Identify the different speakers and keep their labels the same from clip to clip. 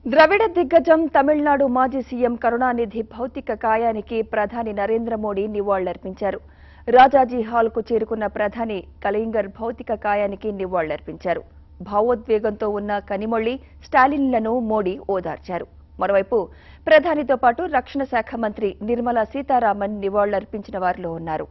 Speaker 1: ద్రవిడ దిగ్గజం తమిళనాడు మాజీ సీఎం కరుణానిధి భౌతిక కాయానికి ప్రధాని నరేంద్ర మోడీ నివాళులర్పించారు. రాజాజీ హాల్కు చేరుకున్న ప్రధాని కలైంగర్ భౌతిక కాయానికి నివాళులర్పించారు. భావోద్వేగంతో ఉన్న కనిమొళి, స్టాలిన్లను మోడీ ఓదార్చారు. మరోవైపు ప్రధానితో పాటు రక్షణ శాఖ మంత్రి నిర్మలా సీతారామన్ నివాళులర్పించిన వారిలో ఉన్నారు.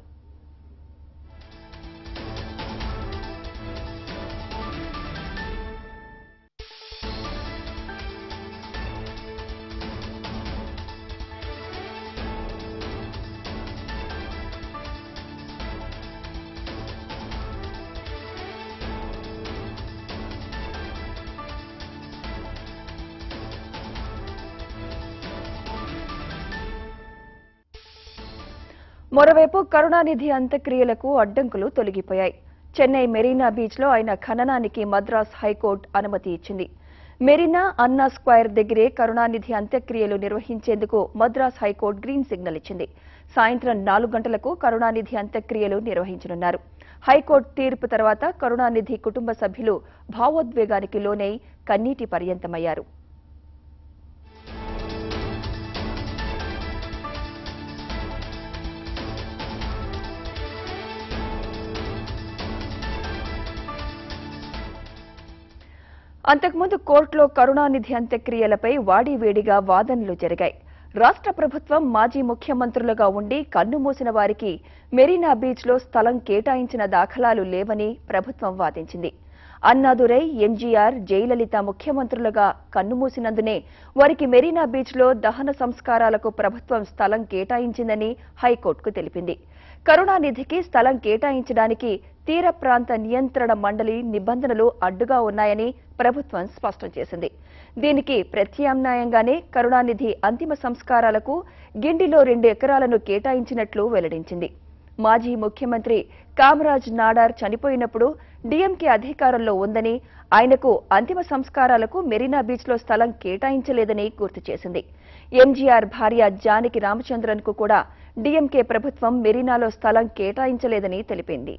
Speaker 1: మరోవైపు కరుణానిధి అంత్యక్రియలకు అడ్డంకులు తొలగిపోయాయి. చెన్నై మెరీనా బీచ్లో ఆయన ఖననానికి మద్రాస్ హైకోర్టు అనుమతి ఇచ్చింది. మెరీనా, అన్నా స్క్వేర్ దగ్గరే కరుణానిధి అంత్యక్రియలు నిర్వహించేందుకు మద్రాస్ హైకోర్టు గ్రీన్ సిగ్నల్ ఇచ్చింది. సాయంత్రం 4 గంటలకు కరుణానిధి అంత్యక్రియలు నిర్వహించనున్నారు. హైకోర్టు తీర్పు తర్వాత కరుణానిధి కుటుంబ సభ్యులు భావోద్వేగానికి లోనై కన్నీటి పర్యంతమయ్యారు. అంతకుముందు కోర్టులో కరుణానిధి అంత్యక్రియలపై వాడివేడిగా వాదనలు జరిగాయి. రాష్ట్ర ప్రభుత్వం మాజీ ముఖ్యమంత్రులుగా ఉండి కన్నుమూసిన వారికి మెరీనా బీచ్లో స్థలం కేటాయించిన దాఖలాలు లేవని ప్రభుత్వం వాదించింది. అన్నాదురై, ఎంజీఆర్, జయలలిత ముఖ్యమంత్రులుగా కన్నుమూసినందునే వారికి మెరీనా బీచ్లో దహన సంస్కారాలకు ప్రభుత్వం స్థలం కేటాయించిందని హైకోర్టుకు తెలిపింది. కరుణానిధికి స్థలం కేటాయించడానికి తీర ప్రాంత నియంత్రణ మండలి నిబంధనలు అడ్డుగా ఉన్నాయని ప్రభుత్వం స్పష్టం చేసింది. దీనికి ప్రత్యామ్నాయంగానే కరుణానిధి అంతిమ సంస్కారాలకు గిండిలో 2 ఎకరాలను కేటాయించినట్లు వెల్లడించింది. మాజీ ముఖ్యమంత్రి కామరాజ్ నాడార్ చనిపోయినప్పుడు డీఎంకే అధికారంలో ఉందని, ఆయనకు అంతిమ సంస్కారాలకు మెరీనా బీచ్లో స్థలం కేటాయించలేదని గుర్తు చేసింది. ఎంజీఆర్ భార్య జానకి రామచంద్రన్ కు కూడా డీఎంకే ప్రభుత్వం మెరీనాలో స్థలం కేటాయించలేదని తెలిపింది.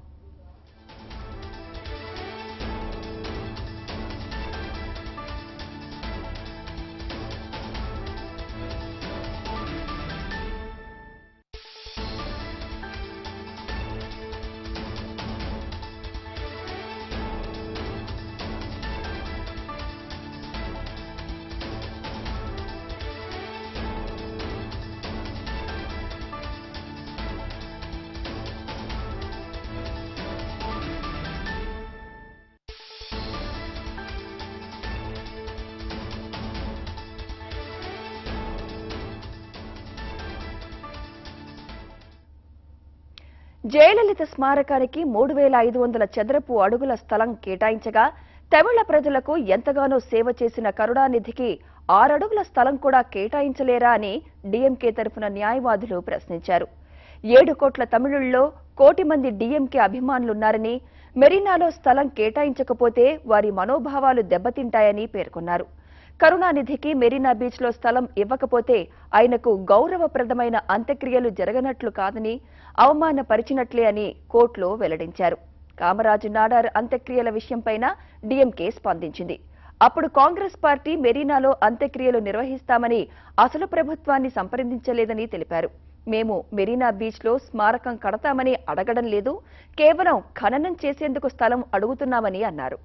Speaker 1: జయలలిత స్మారకానికి 3500 చదరపు అడుగుల స్థలం కేటాయించగా, తమిళ ప్రజలకు ఎంతగానో సేవ చేసిన కరుణానిధికి 6 అడుగుల స్థలం కూడా కేటాయించలేరా అని డీఎంకే తరఫున న్యాయవాదులు ప్రశ్నించారు. 7 కోట్ల తమిళుల్లో 1 కోటి మంది డీఎంకే అభిమానులున్నారని, మెరీనాలో స్థలం కేటాయించకపోతే వారి మనోభావాలు దెబ్బతింటాయని పేర్కొన్నారు. కరుణానిధికి మెరీనా బీచ్లో స్థలం ఇవ్వకపోతే ఆయనకు గౌరవప్రదమైన అంత్యక్రియలు జరగనట్లు కాదని, అవమానపరిచినట్లే అని కోర్టులో వెల్లడించారు. కామరాజు నాడార్ అంత్యక్రియల విషయంపైన డీఎంకే స్పందించింది. అప్పుడు కాంగ్రెస్ పార్టీ మెరీనాలో అంత్యక్రియలు నిర్వహిస్తామని అసలు ప్రభుత్వాన్ని సంప్రదించలేదని తెలిపారు. మేము మెరీనా బీచ్లో స్మారకం కడతామని అడగడం లేదు, కేవలం ఖననం చేసేందుకు స్థలం అడుగుతున్నామని అన్నారు.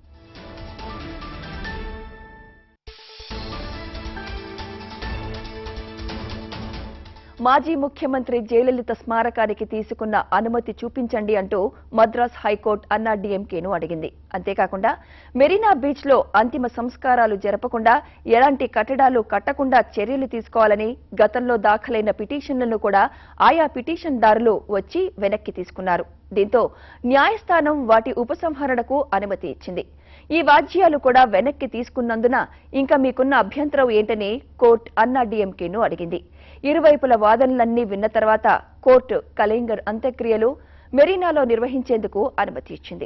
Speaker 1: మాజీ ముఖ్యమంత్రి జయలలిత స్మారకానికి తీసుకున్న అనుమతి చూపించండి అంటూ మద్రాస్ హైకోర్టు అన్నా డీఎంకేను అడిగింది. అంతేకాకుండా మెరీనా బీచ్లో అంతిమ సంస్కారాలు జరపకుండా, ఎలాంటి కట్టడాలు కట్టకుండా చర్యలు తీసుకోవాలని గతంలో దాఖలైన పిటిషన్లను కూడా ఆయా పిటిషన్దారులు వచ్చి వెనక్కి తీసుకున్నారు. దీంతో న్యాయస్థానం వాటి ఉపసంహరణకు అనుమతి ఇచ్చింది. ఈ వాజ్యాలు కూడా వెనక్కి తీసుకున్నందున ఇంకా మీకున్న అభ్యంతరం ఏంటని కోర్టు అన్నా డీఎంకేను అడిగింది. ఇరువైపుల వాదనలన్నీ విన్న తర్వాత కోర్టు కలైంగర్ అంత్యక్రియలు మెరీనాలో నిర్వహించేందుకు అనుమతి ఇచ్చింది.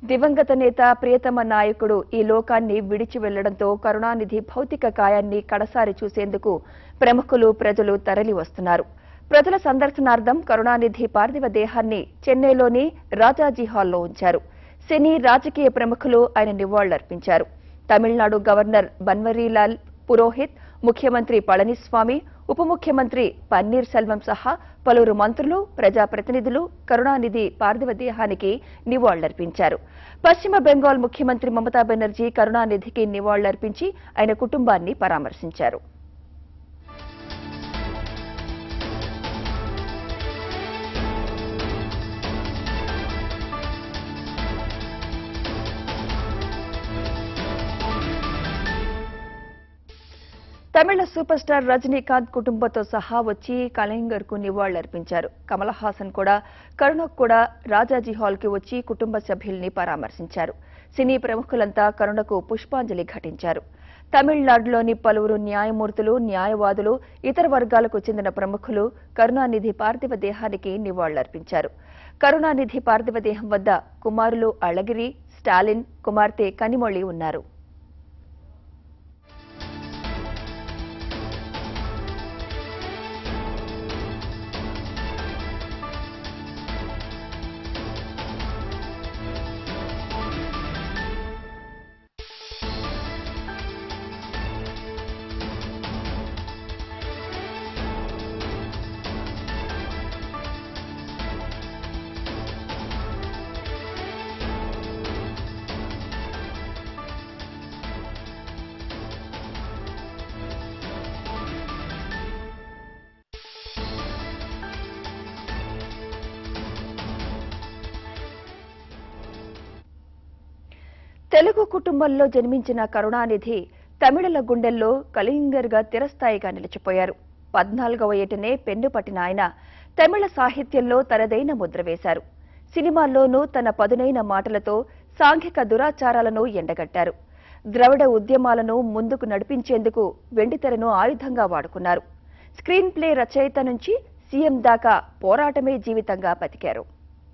Speaker 1: దివంగత నేత ప్రియతమ నాయకుడు ఈ లోకాన్ని విడిచి వెళ్లడంతో కరుణానిధి భౌతిక కాయాన్ని కడసారి చూసేందుకు ప్రముఖులు ప్రజలు తరలివస్తున్నారు. ప్రజల సందర్శనార్థం కరుణానిధి పార్థివ దేహాన్ని చెన్నైలోని రాజాజీ హాల్లో ఉంచారు. సినీ రాజకీయ ప్రముఖులు ఆయన నివాళులర్పించారు. తమిళనాడు గవర్నర్ బన్వరీలాల్ పురోహిత్, ముఖ్యమంత్రి పళనిస్వామి, ఉప ముఖ్యమంత్రి పన్నీర్ సెల్వం సహా పలువురు మంత్రులు, ప్రజాప్రతినిధులు కరుణానిధి పార్థివ దేహానికి నివాళులర్పించారు. పశ్చిమ బెంగాల్ ముఖ్యమంత్రి మమతా బెనర్జీ కరుణానిధికి నివాళులర్పించి ఆయన కుటుంబాన్ని పరామర్శించారు. తమిళ సూపర్ స్టార్ రజనీకాంత్ కుటుంబంతో సహా వచ్చి కలైంగర్కు నివాళులర్పించారు. కమల్ హాసన్ కూడా కరుణకు కూడా రాజాజీ హాల్కి వచ్చి కుటుంబ సభ్యుల్ని పరామర్శించారు. సినీ ప్రముఖులంతా కరుణకు పుష్పాంజలి ఘటించారు. తమిళనాడులోని పలువురు న్యాయమూర్తులు, న్యాయవాదులు, ఇతర వర్గాలకు చెందిన ప్రముఖులు కరుణానిధి పార్థివ దేహానికి నివాళులర్పించారు. కరుణానిధి పార్థివ దేహం వద్ద కుమారులు అళగిరి, స్టాలిన్, కుమార్తె కనిమొళి ఉన్నారు. తెలుగు కుటుంబంలో జన్మించిన కరుణానిధి తమిళుల గుండెల్లో కళింగర్గా చిరస్థాయిగా నిలిచిపోయారు. 14వ ఏటనే పెన్ను పట్టిన ఆయన తమిళ సాహిత్యంలో తనదైన ముద్ర వేశారు. సినిమాల్లోనూ తన పదునైన మాటలతో సాంఘిక దురాచారాలను ఎండగట్టారు. ద్రవిడ ఉద్యమాలను ముందుకు నడిపించేందుకు వెండితెరను ఆయుధంగా వాడుకున్నారు. స్క్రీన్ ప్లే రచయిత నుంచి సీఎం దాకా పోరాటమే జీవితంగా బతికారు.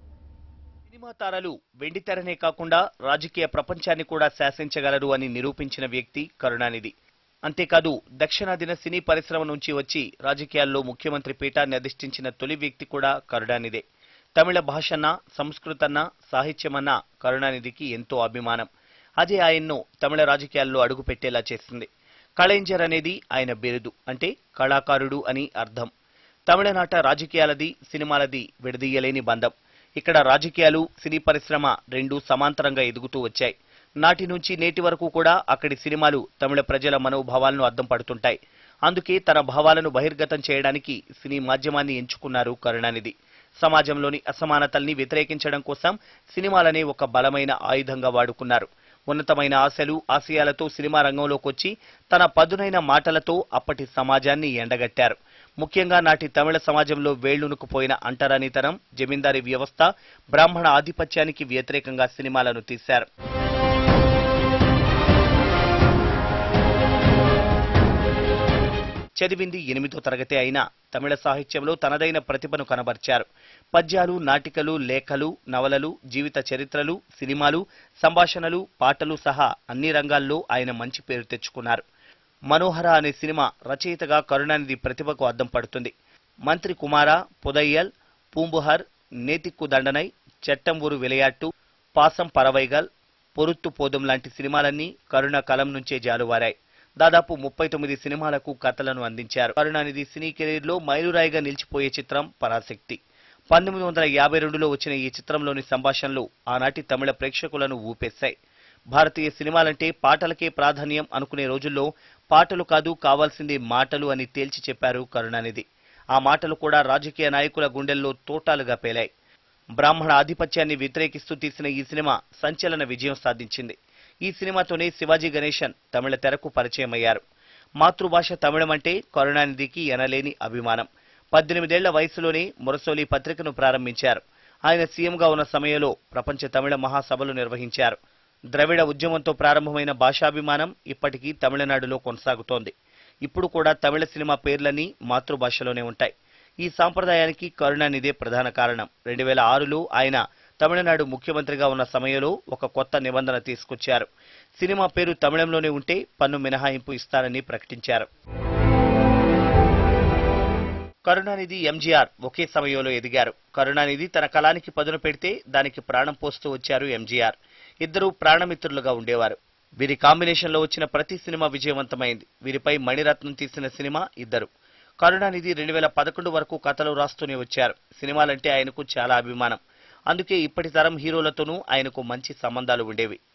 Speaker 2: సినిమా తారలు వెండితెరనే కాకుండా రాజకీయ ప్రపంచాన్ని కూడా శాసించగలరు అని నిరూపించిన వ్యక్తి కరుణానిధి. అంతేకాదు దక్షిణాదిన సినీ పరిశ్రమ నుంచి వచ్చి రాజకీయాల్లో ముఖ్యమంత్రి పీఠాన్ని అధిష్ఠించిన తొలి వ్యక్తి కూడా కరుణానిదే. తమిళ భాషన్నా, సంస్కృతన్నా, సాహిత్యమన్నా కరుణానిధికి ఎంతో అభిమానం. అదే ఆయన్ను తమిళ రాజకీయాల్లో అడుగుపెట్టేలా చేసింది. కళైంజర్ అనేది ఆయన బిరుదు, అంటే కళాకారుడు అని అర్థం. తమిళనాట రాజకీయాలది, సినిమాలది విడదీయలేని బంధం. ఇక్కడ రాజకీయాలు, సినీ పరిశ్రమ రెండూ సమాంతరంగా ఎదుగుతూ వచ్చాయి. నాటి నుంచి నేటి వరకు కూడా అక్కడి సినిమాలు తమిళ ప్రజల మనోభావాలను అద్దం పడుతుంటాయి. అందుకే తన భావాలను బహిర్గతం చేయడానికి సినీ మాధ్యమాన్ని ఎంచుకున్నారు కరుణానిధి. సమాజంలోని అసమానతల్ని వ్యతిరేకించడం కోసం సినిమాలనే ఒక బలమైన ఆయుధంగా వాడుకున్నారు. ఉన్నతమైన ఆశలు, ఆశయాలతో సినిమా రంగంలోకొచ్చి తన పదునైన మాటలతో అప్పటి సమాజాన్ని ఎండగట్టారు. ముఖ్యంగా నాటి తమిళ సమాజంలో వేళ్లునుకుపోయిన అంటరానితనం, జమీందారీ వ్యవస్థ, బ్రాహ్మణ ఆధిపత్యానికి వ్యతిరేకంగా సినిమాలను తీశారు. చదివింది 8వ తరగతి అయినా తమిళ సాహిత్యంలో తనదైన ప్రతిభను కనబర్చారు. పద్యాలు, నాటికలు, లేఖలు, నవలలు, జీవిత చరిత్రలు, సినిమాలు, సంభాషణలు, పాటలు సహా అన్ని రంగాల్లో ఆయన మంచి పేరు తెచ్చుకున్నారు. మనోహర అనే సినిమా రచయితగా కరుణానిధి ప్రతిభకు అద్దం పడుతుంది. మంత్రి కుమార, పుదయ్యల్, పూంబుహర్, నేతిక్కు దండనై, చట్టం ఊరు విలయాట్టు, పాసం పరవైగల్, పొరుత్తు పోదం లాంటి సినిమాలన్నీ కరుణ కలం నుంచే జాలువారాయి. దాదాపు 39 సినిమాలకు కథలను అందించారు. కరుణానిధి సినీ కెరీర్లో మైలురాయిగా నిలిచిపోయే చిత్రం పరాశక్తి. 1952లో వచ్చిన ఈ చిత్రంలోని సంభాషణలు ఆనాటి తమిళ ప్రేక్షకులను ఊపేశాయి. భారతీయ సినిమాలంటే పాటలకే ప్రాధాన్యం అనుకునే రోజుల్లో పాటలు కాదు, కావాల్సింది మాటలు అని తేల్చి చెప్పారు కరుణానిధి. ఆ మాటలు కూడా రాజకీయ నాయకుల గుండెల్లో తోటాలుగా పేలాయి. బ్రాహ్మణ ఆధిపత్యాన్ని వ్యతిరేకిస్తూ తీసిన ఈ సినిమా సంచలన విజయం సాధించింది. ఈ సినిమాతోనే శివాజీ గణేశన్ తమిళ తెరకు పరిచయమయ్యారు. మాతృభాష తమిళం అంటే కరుణానిధికి ఎనలేని అభిమానం. 18 ఏళ్ల వయసులోనే మురసోలి పత్రికను ప్రారంభించారు. ఆయన సీఎంగా ఉన్న సమయంలో ప్రపంచ తమిళ మహాసభలు నిర్వహించారు. ద్రవిడ ఉద్యమంతో ప్రారంభమైన భాషాభిమానం ఇప్పటికీ తమిళనాడులో కొనసాగుతోంది. ఇప్పుడు కూడా తమిళ సినిమా పేర్లన్నీ మాతృభాషలోనే ఉంటాయి. ఈ సాంప్రదాయానికి కరుణానిధే ప్రధాన కారణం. 2006లో ఆయన తమిళనాడు ముఖ్యమంత్రిగా ఉన్న సమయంలో ఒక కొత్త నిబంధన తీసుకొచ్చారు. సినిమా పేరు తమిళంలోనే ఉంటే పన్ను మినహాయింపు ఇస్తారని ప్రకటించారు. కరుణానిధి, ఎంజీఆర్ ఒకే సమయంలో ఎదిగారు. కరుణానిధి తన కళానికి పదును పెడితే దానికి ప్రాణం పోస్తూ వచ్చారు ఎంజీఆర్. ఇద్దరూ ప్రాణమిత్రులుగా ఉండేవారు. వీరి కాంబినేషన్లో వచ్చిన ప్రతి సినిమా విజయవంతమైంది. వీరిపై మణిరత్నం తీసిన సినిమా ఇద్దరు. కరుణానిధి 2011 వరకు కథలు రాస్తూనే వచ్చారు. సినిమాలంటే ఆయనకు చాలా అభిమానం. అందుకే ఇప్పటి తరం హీరోలతోనూ ఆయనకు మంచి సంబంధాలు ఉండేవి.